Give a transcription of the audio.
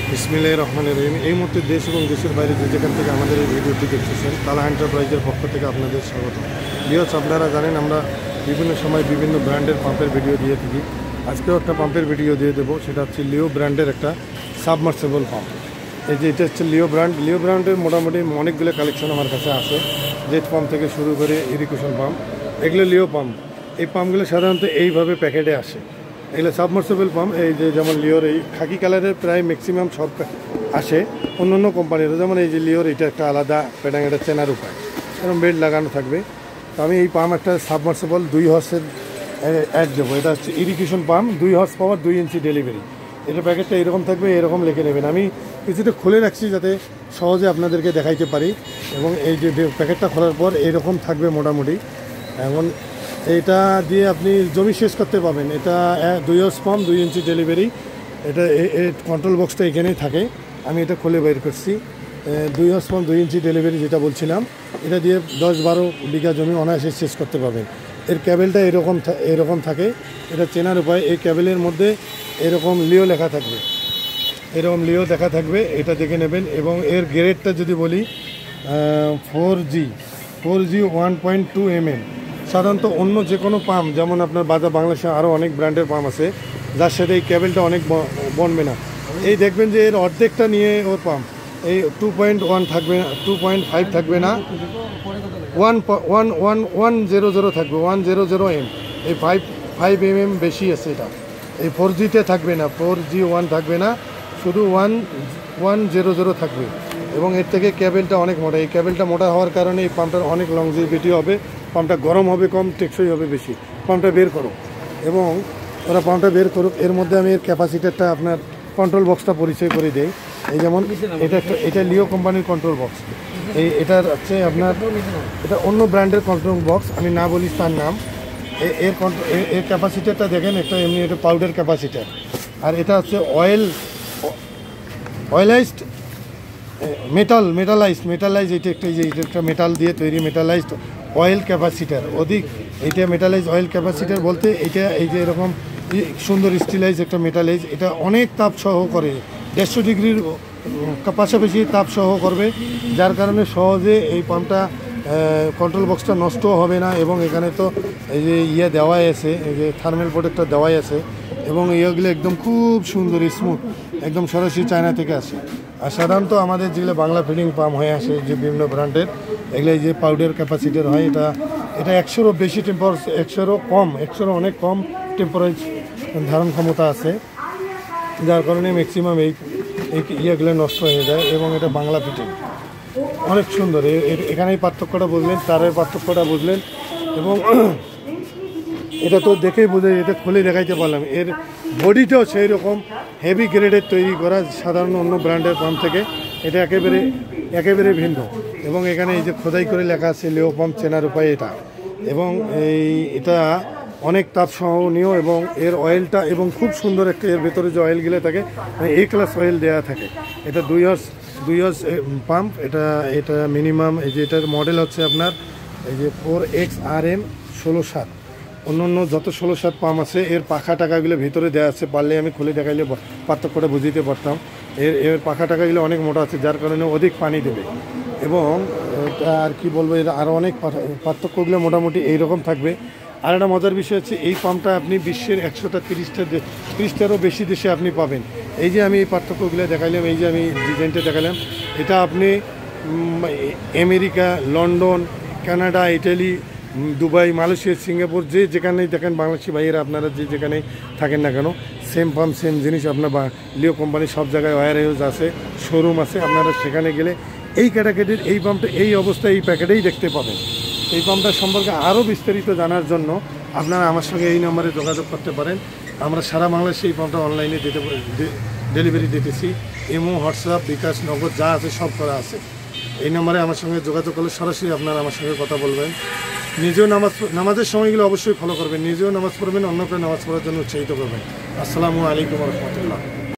বিসমিল্লাহির রহমানির রহিম। এই মুহূর্তে দেশ এবং দেশের বাইরে যে যেখান থেকে আমাদের এই ভিডিওটি দেখতেছেন, তালহা এন্টারপ্রাইজের পক্ষ থেকে আপনাদের স্বাগত। ভিউয়ার্স, আপনারা জানেন আমরা বিভিন্ন সময় বিভিন্ন ব্র্যান্ডের পাম্পের ভিডিও দিয়ে থাকি। আজকেও একটা পাম্পের ভিডিও দিয়ে দেবো, সেটা হচ্ছে লিও ব্র্যান্ডের একটা সাবমার্সেবল পাম্প। এই যে এটা হচ্ছে লিও ব্র্যান্ডের মোটামুটি অনেকগুলো কালেকশন আমার কাছে আছে। জেট পাম্প থেকে শুরু করে ইরিগেশন পাম্প, এগুলো লিও পাম্প। এই পাম্পগুলো সাধারণত এইভাবে প্যাকেটে আসে। এগুলো সাবমার্সেবল পাম্প। এই যে যেমন লিওর এই খাকি কালারের প্রায় ম্যাক্সিমাম সব আসে অন্য অন্য কোম্পানির, যেমন এই যে লিওর, এটা একটা আলাদা প্যাটাং, এটা চেনার উপায়, এরকম বেড লাগানো থাকবে। তো আমি এই পাম্প একটা সাবমার্সেবল 2 হর্সের অ্যাড দেবো। এটা হচ্ছে irrigation pump, 2 horsepower, 2 inch delivery. এটা প্যাকেটটা এরকম থাকবে, এরকম লিখে নেবেন। আমি কিছুটা খুলে রাখছি যাতে সহজে আপনাদেরকে দেখাইতে পারি। এবং এই যে প্যাকেটটা খোলার পর এরকম থাকবে মোটামুটি। এখন এইটা দিয়ে আপনি জমি শেষ করতে পারবেন। এটা 2 হর্স পাম্প, 2 ইঞ্চি ডেলিভারি। এটা কন্ট্রোল বক্সটা এখানেই থাকে। আমি এটা খুলে বের করছি। 2 হর্স পাম্প, 2 ইঞ্চি ডেলিভারি যেটা বলছিলাম, এটা দিয়ে 10-12 বিঘা জমি অনায়াসে শেষ করতে পারবেন। এর ক্যাবেলটা এরকম থাকে, এটা চেনার উপায়। এই ক্যাবেলের মধ্যে এরকম লিও লেখা থাকবে, এরকম লিও লেখা থাকবে, এটা দেখে নেবেন। এবং এর গ্রেডটা যদি বলি 4G 1.2 mm। সাধারণত অন্য যে কোনো পাম্প, যেমন আপনার বাংলাদেশে আরও অনেক ব্র্যান্ডের পাম্প আছে যার সাথে এই ক্যাবেলটা অনেক বনবে না। এই দেখবেন যে এর অর্ধেকটা নিয়ে ওর পাম্প এই 2.1 থাকবে না, 2.5 থাকবে না, 1.100 থাকবে, 100 m। এই 5 mm বেশি আছে। এটা এই 4Gতে থাকবে না, 4G1 থাকবে না, শুধু 100 থাকবে। এবং এর থেকে ক্যাবেলটা অনেক মোটা। এই ক্যাবেলটা মোটা হওয়ার কারণে এই পাম্পটার অনেক লংজিভিটি হবে, পাম্পটা গরম হবে কম, টেকসই হবে বেশি। পাম্পটা বের করো, এবং ওরা পাম্পটা বের করুক। এর মধ্যে আমি এর ক্যাপাসিটারটা আপনার কন্ট্রোল বক্সটা পরিচয় করে দেই। এই যেমন এটা লিও কোম্পানির কন্ট্রোল বক্স। এটার হচ্ছে আপনার, এটা অন্য ব্র্যান্ডের কন্ট্রোল বক্স, আমি না বলি তার নাম। এর ক্যাপাসিটারটা দেখেন, একটা এমনি এটা পাউডার ক্যাপাসিটার। আর এটা হচ্ছে অয়েলাইজড মেটালাইজ। এটা একটা মেটাল দিয়ে তৈরি মেটালাইজড অয়েল ক্যাপাসিটার। এইটা মেটালাইজ অয়েল ক্যাপাসিটার বলতে এইটা এই যে এরকম সুন্দর স্টিলাইজ একটা মেটালাইজ। এটা অনেক তাপ সহ করে, 150 ডিগ্রির পাশাপাশি তাপ সহ করবে, যার কারণে সহজে এই পাম্পটা কন্ট্রোল বক্সটা নষ্টও হবে না। এবং এখানে তো এই যে দেওয়াই আছে, এই যে থার্মাল প্রোটেক্টর দেওয়াই আছে। এবং ইয়েগুলো একদম খুব সুন্দর স্মুথ, একদম সরাসরি চায়না থেকে আসে। আর সাধারণত আমাদের যেগুলো বাংলা ফিডিং পাম্প হয়ে আসে যে বিভিন্ন ব্র্যান্ডের, এগুলো যে পাউডার ক্যাপাসিটার হয়, এটা 100-ও বেশি টেম্পারেচার, 100-ও অনেক কম টেম্পারেচার ধারণ ক্ষমতা আছে, যার কারণে ম্যাক্সিমাম এই ইয়েগুলো নষ্ট হয়ে যায়। এবং এটা বাংলা ফিটিং অনেক সুন্দর। এখানেই পার্থক্যটা বুঝলেন, তারের পার্থক্যটা বুঝলেন। এবং এটা তো দেখেই বোঝা, এটা খুলে দেখাইতে পারলাম। এর বডিটাও সেই রকম হেভি গ্রেডের তৈরি করা, সাধারণ অন্য ব্র্যান্ডের পাম্প থেকে এটা একেবারে ভিন্ন। এবং এখানে এই যে খোদাই করে লেখা আছে লিও পাম্প, চেনার উপায় এটা। এবং এটা অনেক তাপ সহনীয়। এবং এর অয়েলটা এবং খুব সুন্দর একটা, এর ভেতরে যে অয়েলগুলো থাকে A ক্লাস অয়েল দেওয়া থাকে। এটা 2 হর্স পাম্প। এটা মিনিমাম, এই যে এটার মডেল হচ্ছে আপনার এই যে 4XRM 16/7। অন্য যত 16/7 পাম্প আছে এর পাখা টাকাগুলো ভিতরে দেওয়া আছে, পারলে আমি খুলে দেখাইলে পার্থক্যটা বুঝিতে পারতাম। এর পাখা টাকাগুলো অনেক মোটা আছে, যার কারণে অধিক পানি দেবে। এবং আর কি বলবো, এর আরও অনেক পার্থক্যগুলো মোটামুটি এইরকম থাকবে। আর একটা মজার বিষয় হচ্ছে, এই পাম্পটা আপনি বিশ্বের 130টারও বেশি দেশে আপনি পাবেন। এই যে আমি এই পার্থক্যগুলো দেখাইলাম, এই যে আমি ডিজাইনটা দেখালাম, এটা আপনি America, London, Canada, Italy, Dubai, Malaysia, Singapore, যেখানেই দেখেন বাংলাদেশি ভাইয়েরা আপনারা যেখানেই থাকেন না কেন, সেম পাম্প সেম জিনিস আপনার লিও কোম্পানি সব জায়গায় ওয়্যার হাউস আছে, শোরুম আছে। আপনারা সেখানে গেলে এই ক্যাটাগরির এই পাম্পটা এই অবস্থায় এই প্যাকেটেই দেখতে পাবেন। এই পাম্পটা সম্পর্কে আরও বিস্তারিত জানার জন্য আপনারা আমার সঙ্গে এই নম্বরে যোগাযোগ করতে পারেন। আমরা সারা বাংলাদেশে এই পাম্পটা অনলাইনে ডেলিভারি দিতেছি। ইমো, হোয়াটসঅ্যাপ, বিকাশ, নগদ যা আছে সব করা আছে। এই নম্বরে আমার সঙ্গে যোগাযোগ করলে সরাসরি আপনারা আমার সঙ্গে কথা বলবেন। নিজেও নামাজের সময়গুলো অবশ্যই ফলো করবেন, নিজেও নামাজ পড়বেন, অন্যকে নামাজ পড়ার জন্য উৎসাহিত করবেন। আসসালামু আলাইকুম ওয়া রাহমাতুল্লাহ।